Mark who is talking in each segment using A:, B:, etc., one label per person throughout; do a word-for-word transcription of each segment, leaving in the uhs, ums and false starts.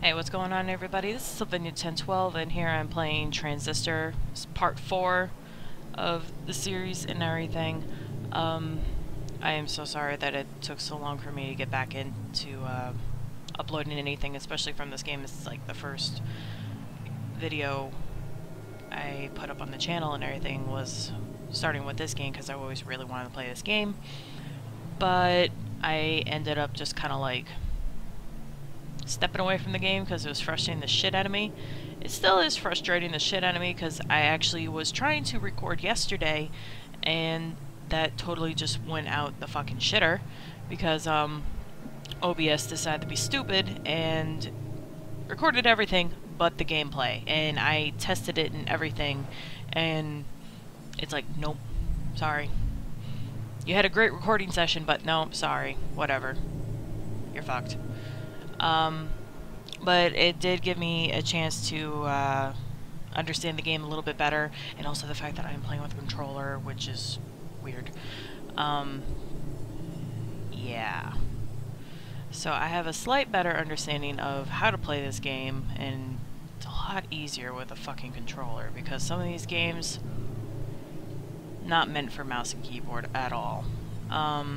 A: Hey, what's going on, everybody? This is Sylvinia ten twelve, and here I'm playing Transistor. It's part four of the series and everything. Um, I am so sorry that it took so long for me to get back into uh, uploading anything, especially from this game. This is like the first video I put up on the channel and everything was starting with this game because I always really wanted to play this game. But I ended up just kind of like stepping away from the game because it was frustrating the shit out of me. It still is frustrating the shit out of me because I actually was trying to record yesterday and that totally just went out the fucking shitter because um, O B S decided to be stupid and recorded everything but the gameplay, and I tested it and everything and it's like, nope, sorry. You had a great recording session, but no, sorry, whatever. You're fucked. Um, but it did give me a chance to uh, understand the game a little bit better, and also the fact that I'm playing with a controller, which is weird. Um, yeah. So I have a slight better understanding of how to play this game, and it's a lot easier with a fucking controller, because some of these games, not meant for mouse and keyboard at all. Um...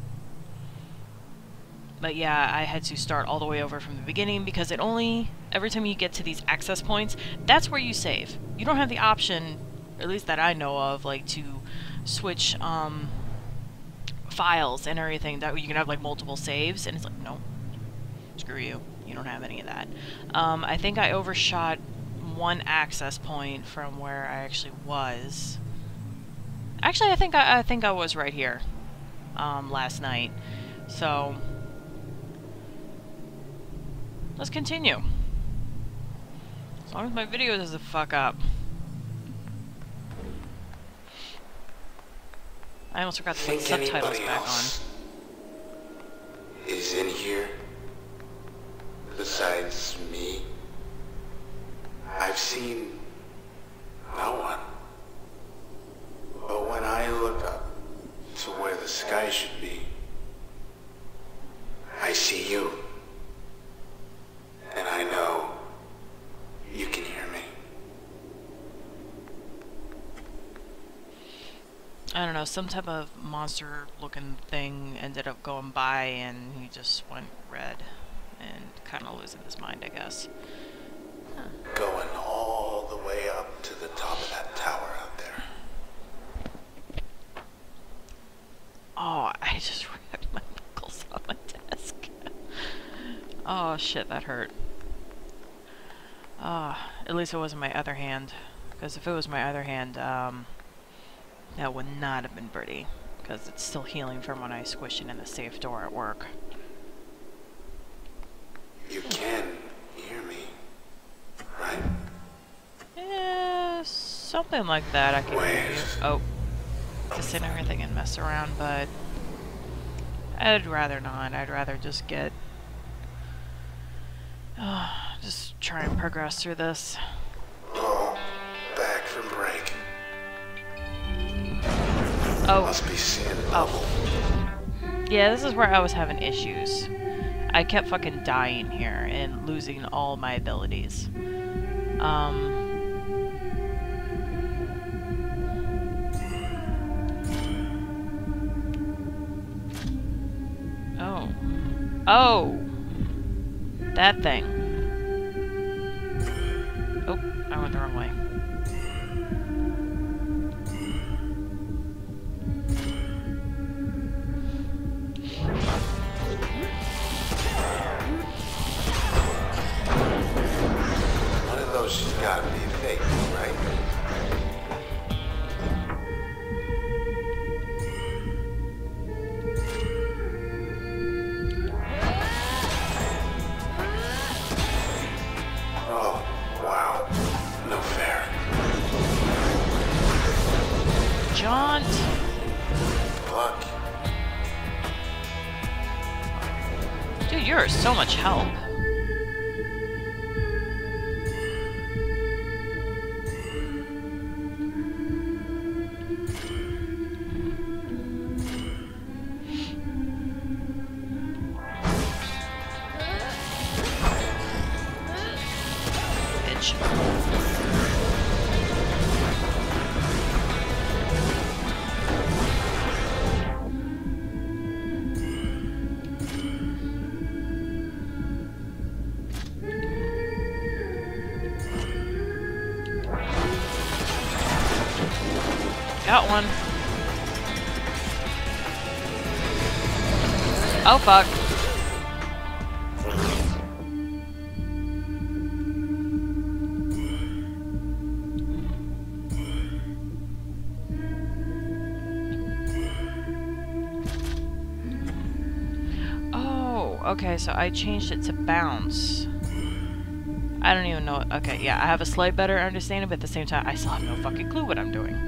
A: But yeah, I had to start all the way over from the beginning because it only, every time you get to these access points, that's where you save. You don't have the option, at least that I know of, like to switch um, files and everything. That way you can have like multiple saves, and it's like, no, screw you. You don't have any of that. Um, I think I overshot one access point from where I actually was. Actually, I think I, I think I was right here um, last night. So let's continue. As long as my video doesn't fuck up. I almost forgot to put subtitles back on.
B: Is in here besides me? I've seen no one. But when I look up to where the sky should be, I see you. And I know you can hear me.
A: I don't know, some type of monster looking thing ended up going by and he just went red and kind of losing his mind, I guess. Huh.
B: Going all the way up to the top of that tower out there.
A: Oh, I just wrecked my knuckles on my desk. Oh shit, that hurt. Ah, uh, at least it wasn't my other hand. Because if it was my other hand, um, that would not have been pretty. Because it's still healing from when I squished it in the safe door at work.
B: You can hear me, right?
A: Eh, something like that I can hear you. Oh, to sit and everything and mess around, but I'd rather not. I'd rather just get... Uh, just try and progress through this.
B: Oh, back from break.
A: Oh.
B: Must be seeing
A: Oh. Yeah, this is where I was having issues. I kept fucking dying here and losing all my abilities. Um... Oh. Oh! That thing. Oh, I went the wrong way.
B: One of those has gotta be fake, right? Oh, wow. No fair.
A: Jaunt!
B: Luck.
A: Dude, you're so much help. damage. Got one. Oh fuck. Oh, okay, so I changed it to bounce. I don't even know. Okay, yeah, I have a slight better understanding, but at the same time, I still have no fucking clue what I'm doing.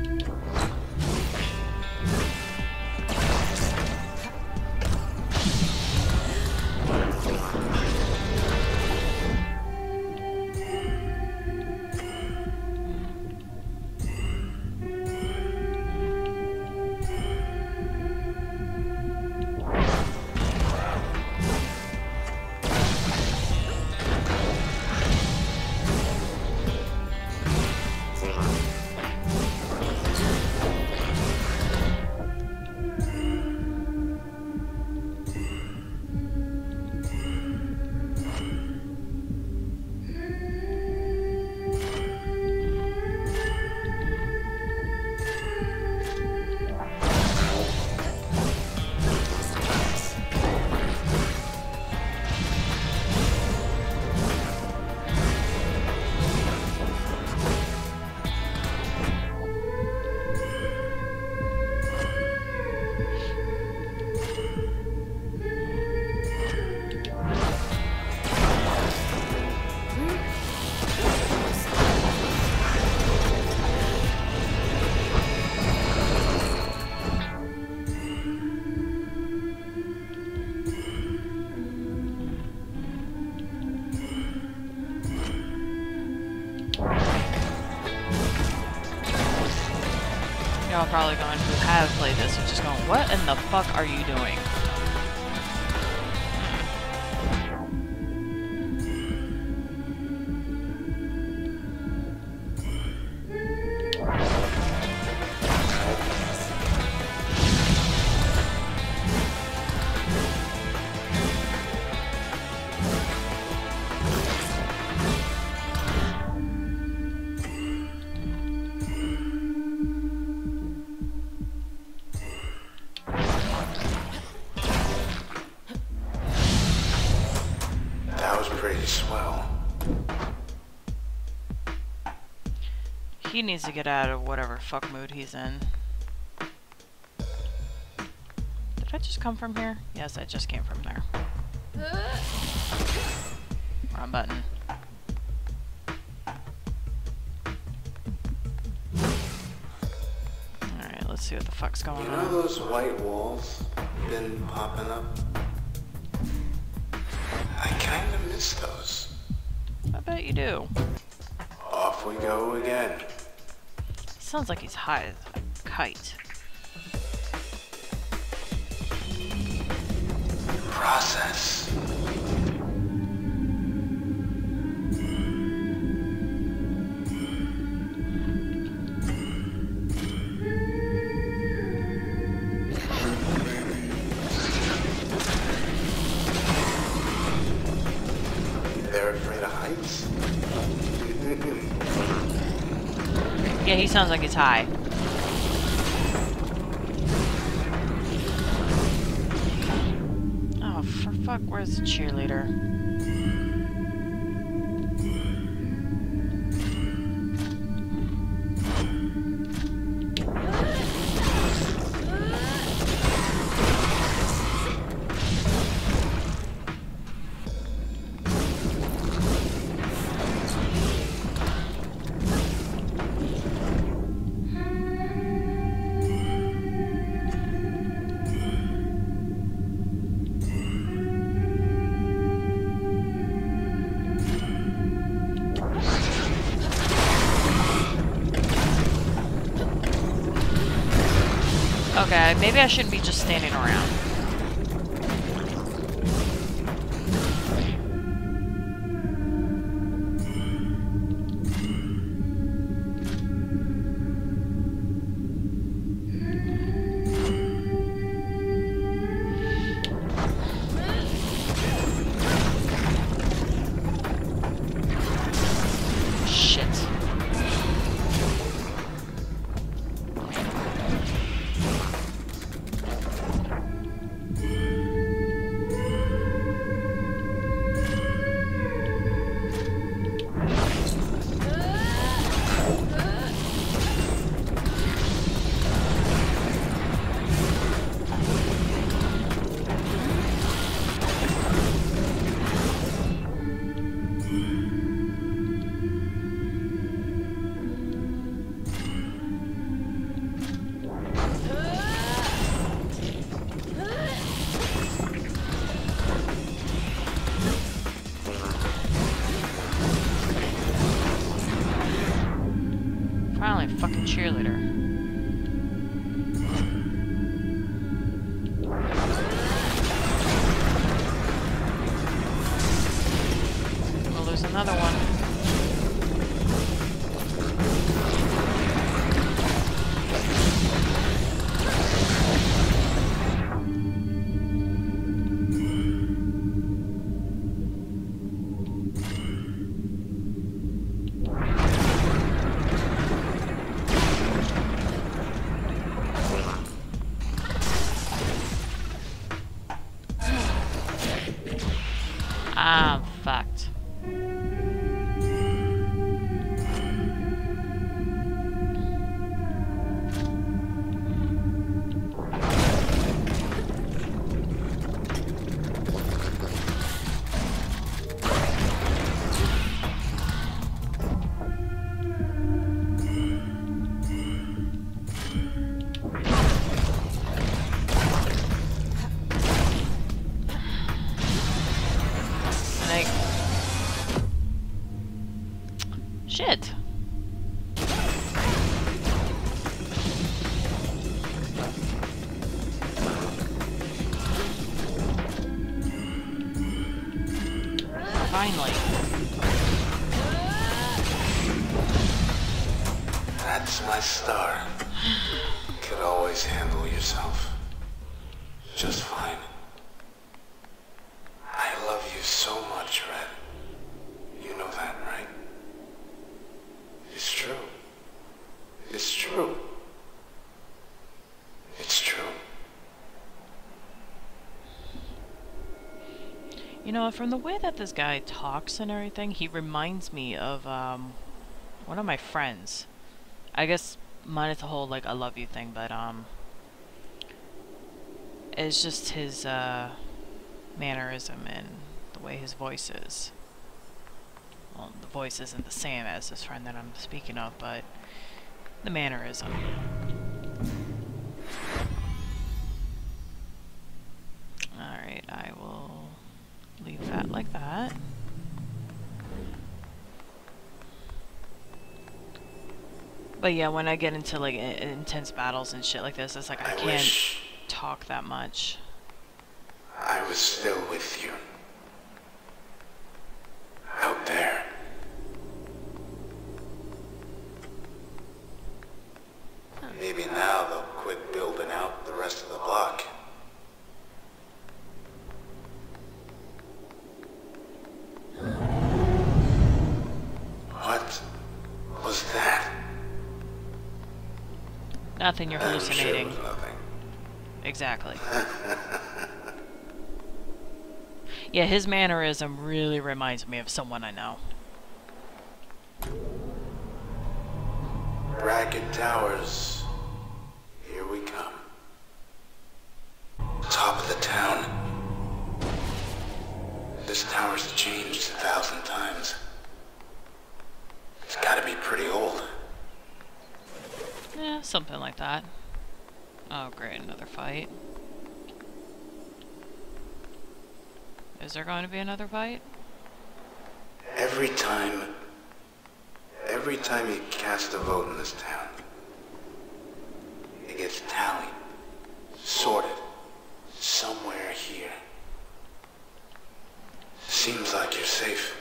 A: Y'all probably going who have played this are just going, what in the fuck are you doing?
B: Swell.
A: He needs to get out of whatever fuck mood he's in. Did I just come from here? Yes, I just came from there. Wrong button. Alright, let's see what the fuck's going
B: on. You know
A: on.
B: those white walls been popping up? I kinda miss those.
A: I bet you do.
B: Off we go again.
A: Sounds like he's high as a kite.
B: Process. They're afraid of heights?
A: Yeah, he sounds like he's high. Oh, for fuck, where's the cheerleader? Okay, maybe I shouldn't be just standing around. like a fucking cheerleader. Well, there's another one. I'm fucked. Shit. Finally.
B: That's my star. Could always handle yourself. Just fine. I love you so much, Red. You know that, right? It's true. It's true. It's true.
A: You know, from the way that this guy talks and everything, he reminds me of um, one of my friends. I guess minus the whole like I love you thing, but um, it's just his uh, mannerism and the way his voice is. Well, the voice isn't the same as this friend that I'm speaking of, but the mannerism. Alright, I will leave that like that. But yeah, when I get into like intense battles and shit like this, it's like I,
B: I
A: can't
B: wish
A: talk that much.
B: I was still with you. Out there. Maybe now they'll quit building out the rest of the block. What was that?
A: Nothing, you're hallucinating.
B: I'm sure it was nothing.
A: Exactly. Yeah, his mannerism really reminds me of someone I know.
B: Ragged towers. Here we come. Top of the town. This tower's changed a thousand times. It's gotta be pretty old.
A: Yeah, something like that. Oh great, another fight. Is there going to be another fight?
B: Every time, every time you cast a vote in this town, it gets tallied, sorted, somewhere here. Seems like you're safe.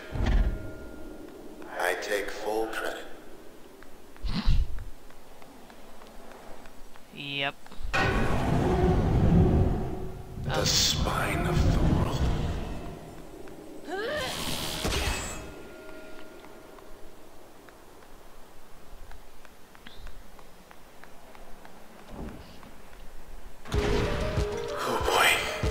B: I take full credit.
A: Yep.
B: The
A: Oh.
B: spine of the world. Oh boy.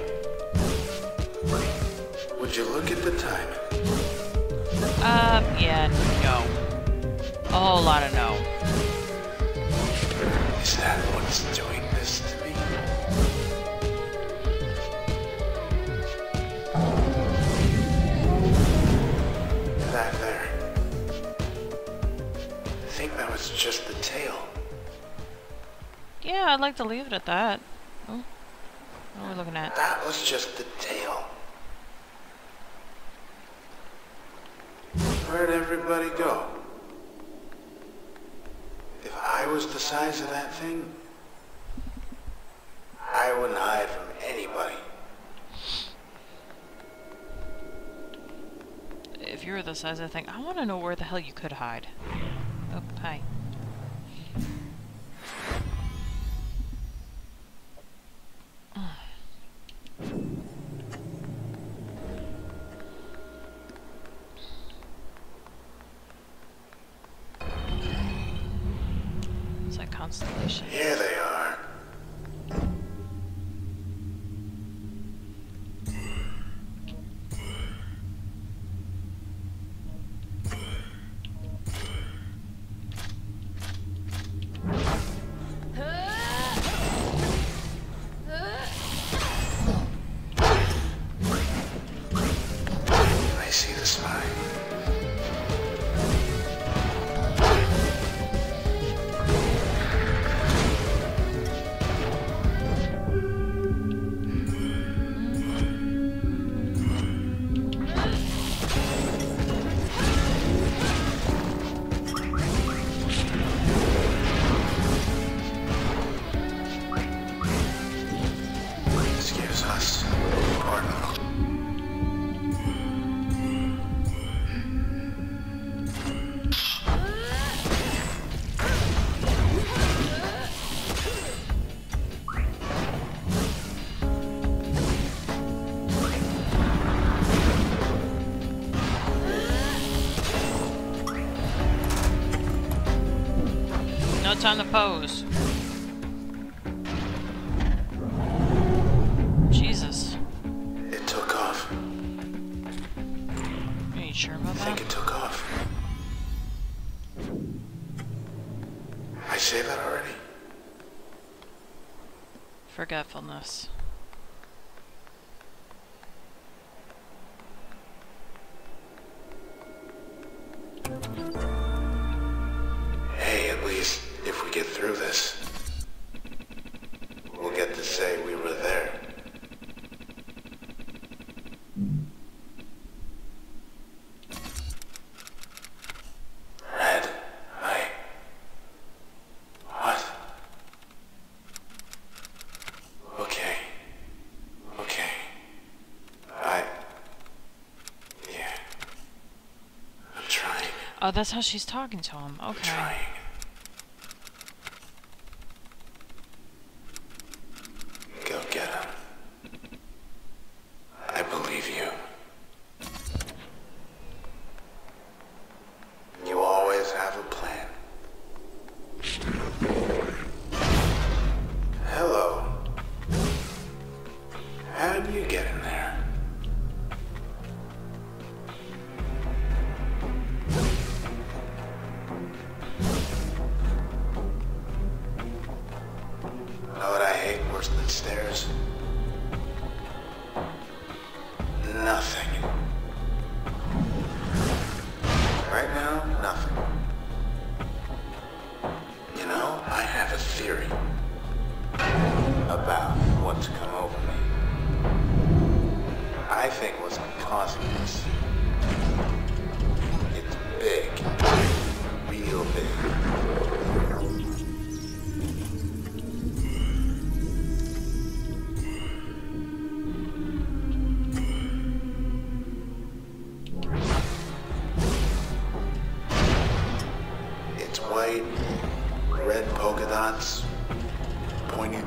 B: Would you look at the time?
A: Uh, yeah, no. A whole lot of no.
B: Is that what's doing this to me? That there. I think that was just the tail.
A: Yeah, I'd like to leave it at that. Oh, what are we looking at?
B: That was just the tail. Where'd everybody go? If was the size of that thing, I wouldn't hide from anybody.
A: If you were the size of the thing, I want to know where the hell you could hide. Oh, hi. It's like constellation.
B: Here they are. I see the spine. This gives us pardon.
A: No time to pose. Jesus.
B: It took off.
A: Are you sure about
B: I
A: that?
B: think it took off. I say that already.
A: Forgetfulness.
B: Hey, at least if we get through this, we'll get to say we were there. Red, I... What? Okay. Okay. I... Yeah. I'm trying.
A: Oh, that's how she's talking to him.
B: I'm
A: Okay.
B: trying. Go get him. I believe you. You always have a plan. Hello. How did you get in there? Know what I hate worse than stairs? Nothing. Right now, nothing. You know, I have a theory about what's come over me. I think what's causing this, it's big. Real big. It's white, red polka dots, pointed.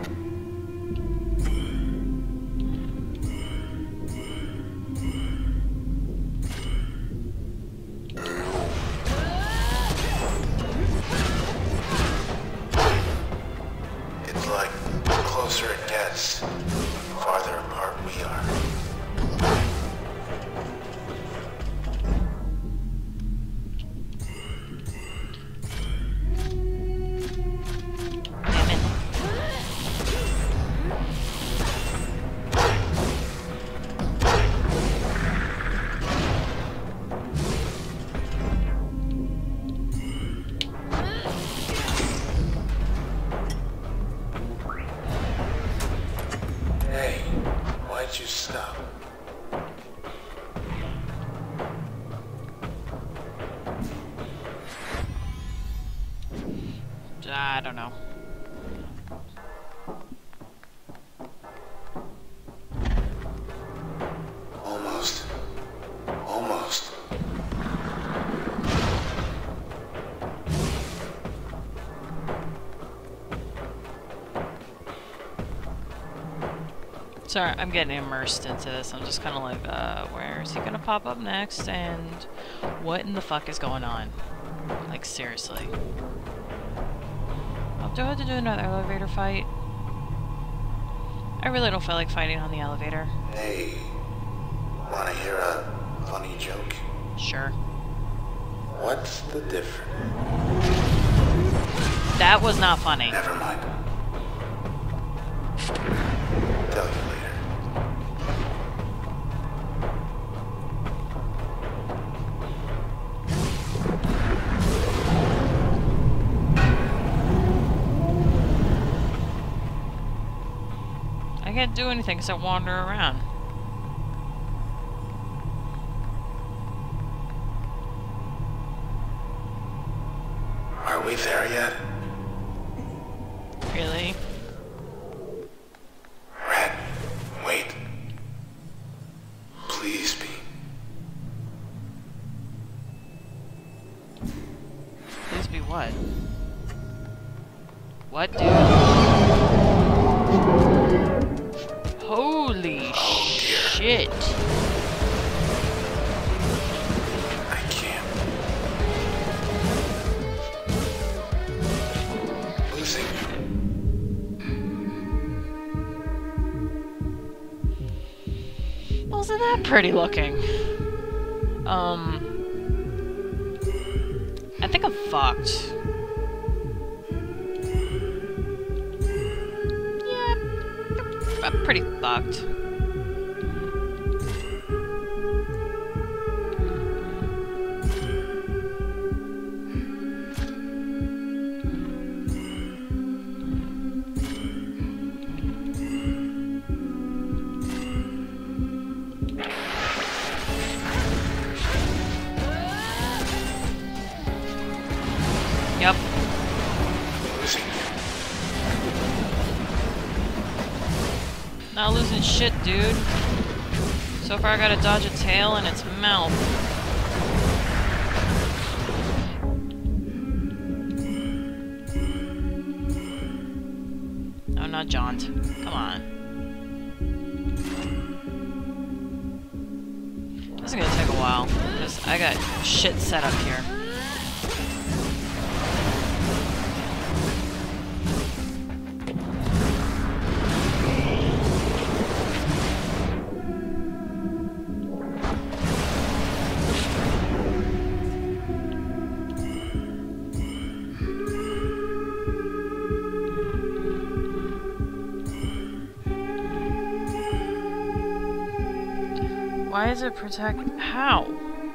B: It's like the closer it gets, the farther apart we are.
A: Damn it. I don't know.
B: Almost. Almost.
A: Sorry, I'm getting immersed into this. I'm just kind of like, uh, where is he gonna pop up next? And what in the fuck is going on? Like, seriously. Oh, do I have to do another elevator fight? I really don't feel like fighting on the elevator.
B: Hey, wanna hear a funny joke?
A: Sure.
B: What's the difference?
A: That was not funny.
B: Never mind. Tell you later.
A: I can't do anything except wander around.
B: Are we there yet?
A: Really?
B: Red, wait. Please be.
A: Please be what? What, dude? Holy
B: Oh, dear.
A: shit.
B: I can't. Losing.
A: Wasn't that pretty looking? Um... I think I'm fucked. Yeah, I'm pretty fucked. Yep.
B: Losing.
A: Not losing shit, dude. So far I gotta dodge a tail in its mouth. Oh, not jaunt. Come on. This is gonna take a while, because I got shit set up here. Why is it protect? How?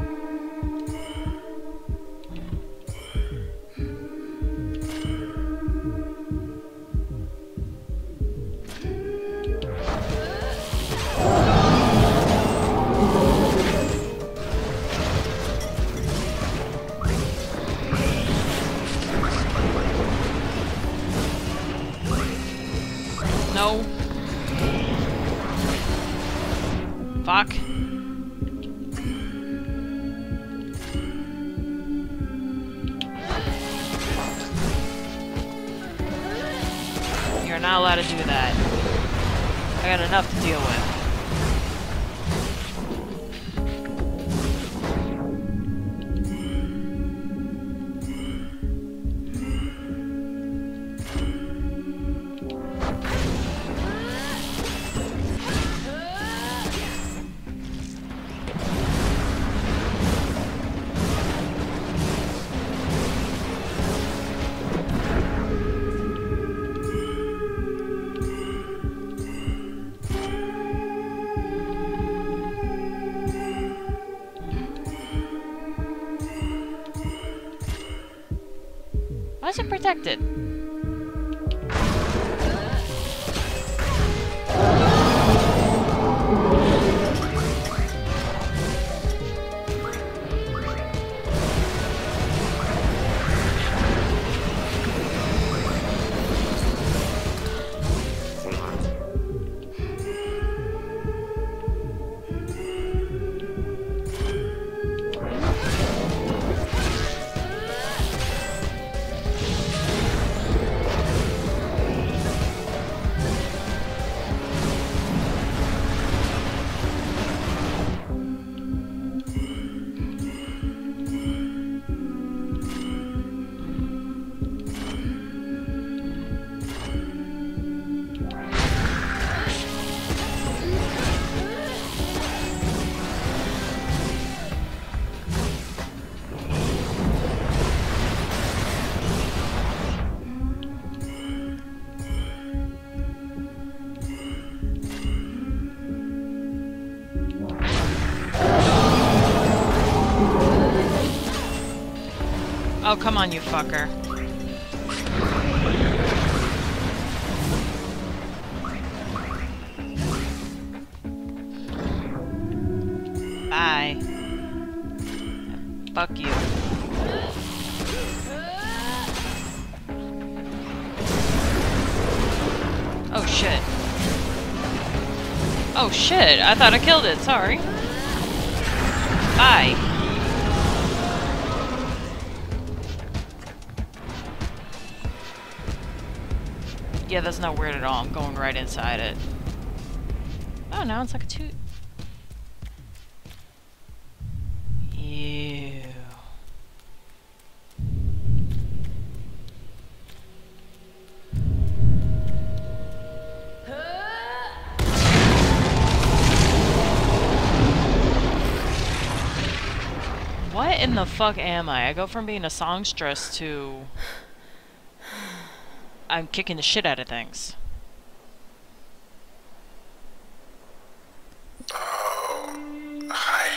A: No. Fuck. You're not allowed to do that. I got enough to deal with. Why is it protected? Oh, come on, you fucker. Bye. Fuck you. Oh shit. Oh shit, I thought I killed it, sorry. Bye. Yeah, that's not weird at all. I'm going right inside it. Oh, now it's like a two. Ew. What in the fuck am I? I go from being a songstress to... I'm kicking the shit out of things.
B: Oh, hi.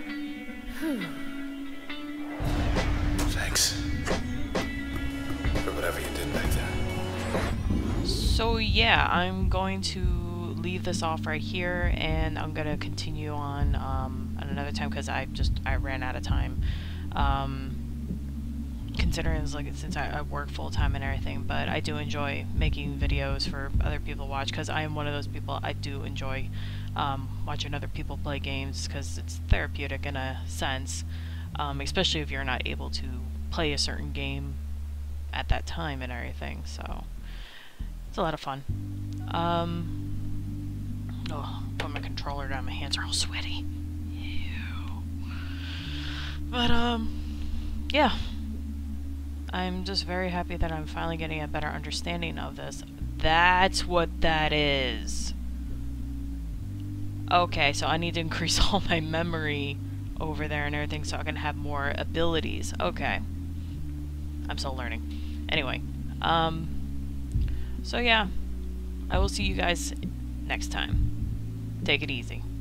B: Thanks for whatever you did back there.
A: So yeah, I'm going to leave this off right here, and I'm gonna continue on um, at another time because I just I ran out of time. Um, considering it's like since I, I work full time and everything, but I do enjoy making videos for other people to watch because I am one of those people. I do enjoy um, watching other people play games because it's therapeutic in a sense, um, especially if you're not able to play a certain game at that time and everything. So it's a lot of fun. Um, oh, put my controller down. My hands are all sweaty. Ew. But um, yeah. I'm just very happy that I'm finally getting a better understanding of this. That's what that is. Okay, so I need to increase all my memory over there and everything so I can have more abilities. Okay. I'm still learning. Anyway, um, so yeah, I will see you guys next time. Take it easy.